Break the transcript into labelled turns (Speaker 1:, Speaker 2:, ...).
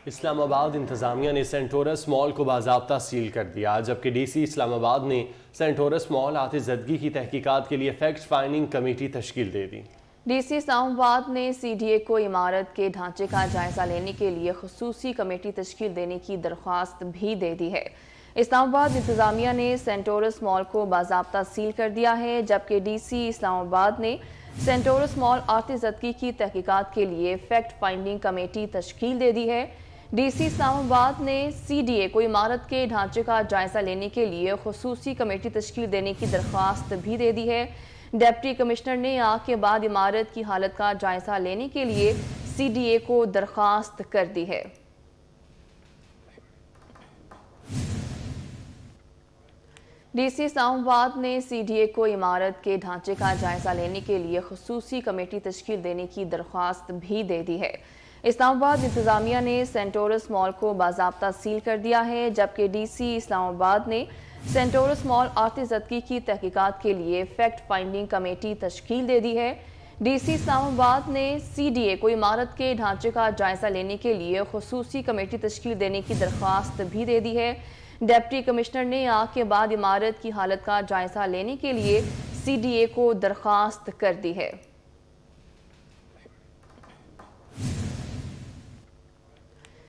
Speaker 1: اسلام آباد انتظامیہ نے سینٹورس مال کو باضابطہ سیل کر دیا، جبکہ ڈی سی اسلام آباد نے سینٹورس مال آتش زدگی کی تحقیقات کے لیے فیکٹ فائنڈنگ کمیٹی تشکیل دے دی۔
Speaker 2: ڈی سی اسلام آباد نے سی ڈی اے کو عمارت کے ڈھانچے کا جائزہ لینے کے لیے خصوصی کمیٹی تشکیل دینے کی درخواست بھی دے دی ہے۔ اسلام آباد انتظامیہ نے سینٹورس مال کو باضابطہ سیل کر دیا ہے، جبکہ ڈی سی اسلام آباد نے سینٹورس مال آتش زدگی کی تحقیقات کے لیے فیکٹ فائنڈنگ کمیٹی تشکیل دے دی ہے۔ ڈی سی اسلام آباد نے سی ڈی اے کو عمارت کے ڈھانچے کا جائزہ لینے کے لیے خصوصی کمیٹی تشکیل دینے کی درخواست بھی دے دی ہے۔ ڈپٹی کمشنر نے آگ کے بعد عمارت کی حالت کا جائزہ لینے کے لیے سی ڈی اے کو درخواست کر دی ہے۔ ڈی سی اسلام آباد نے سی ڈی اے کو عمارت کے ڈھانچے کا جائزہ لینے کے لیے خصوصی کمیٹی تشکیل دینے کی درخواست بھی دے دی ہے۔ اسلام آباد انتظامیہ نے سینٹورس مال کو باضابطہ سیل کر دیا ہے، جبکہ ڈی سی اسلام آباد نے سینٹورس مال آتش زدگی کی تحقیقات کے لیے فیکٹ فائنڈنگ کمیٹی تشکیل دے دی ہے۔ ڈی سی اسلام آباد نے سی ڈی اے کو عمارت کے ڈھانچے کا جائزہ لینے کے لیے خصوصی کمیٹی تشکیل دینے کی درخواست بھی دے دی ہے۔ ڈپٹی کمشنر نے آگ کے بعد عمارت کی حالت کا جائزہ لینے کے لیے سی ڈی اے کو درخواست کر دی ہے۔